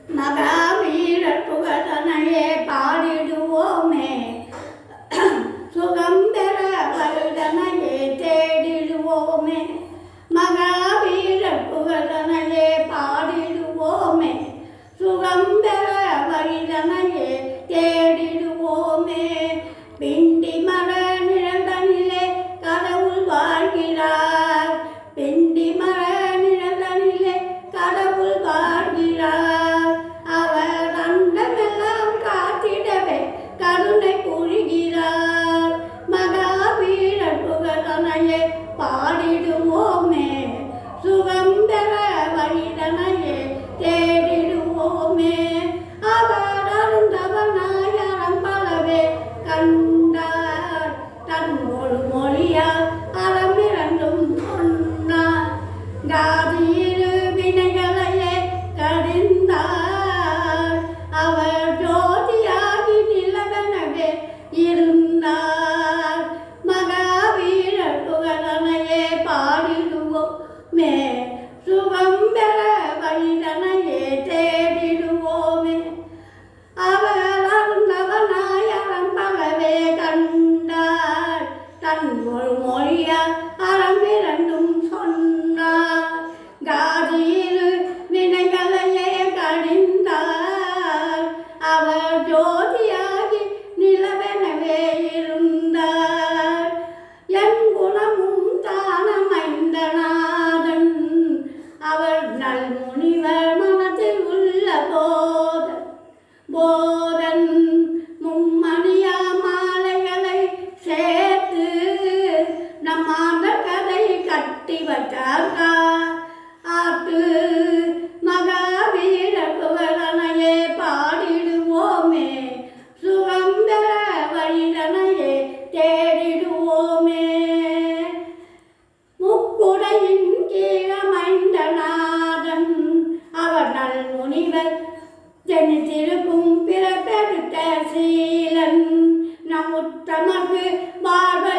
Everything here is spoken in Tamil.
மகாவீரர் புகழனையே பாடிடுவோமே சுகம் பெற வருடனையே தேடிடுவோமே மகாவீரர் புகழனையே பாடிடுவோமே சுகம் பெற வருடனையே தேடிடுவோமே பிண்டி மர நிழந்தனிலே கடவுள் வாழ்கிறார் பிண்டி மர நிழந்தனிலே கடவுள் வாழ்கிறார் அவர் அண்டமெல்லாம் காத்திடவே கருணை புரிகிறார் மகாவீரர் புகழனையே பாடிடுவோமே சுகம் பெற வழிதனையே தேடிடுவோமே அவர் அருந்தவனாய் அறம் பலவே கண்டார் தன் மொழியால் அறமிரண்டும் சொன்னார் காதியிரு வினைகளையே கடிந்தார் அவர் ஜோதியாகி நிலவெனவே இருந்தார் மகாவீரர் புகழனையே பாடிடுவோமே சுகம் பெற வழிதனையே தேடிடுவோமே அவர் அருந்தவனாய் அறம் பலவே கண்டார் தன் மொழியால் அறமிரண்டும் சொன்னார் காதியிரு வினைகளையே கடிந்தார் அவர் ஜோதியாகி நிலவெனவே இருந்தார் என் குணமும் தானமைந்தநாதன் அவர் நல்முனிவர் மனத்தில் உள்ள போதன் மும்மணியா மாலைகளை சேர்த்து நம் ஆண்டர் கதை கட்டி வச்சார்கா ஆட்டு மகாவீரர் புகழனையே பாடிடுவோமே சுகம் பெற வழிதனையே தேடிடுவோமே முக்குடையின் கீழமைந்தநாதன் அவர் நல்முனிவர் ஜனித்திருக்கும் பிறப்பெடுத்த சீலன் நம் உத்தமக்கு வாழ்வ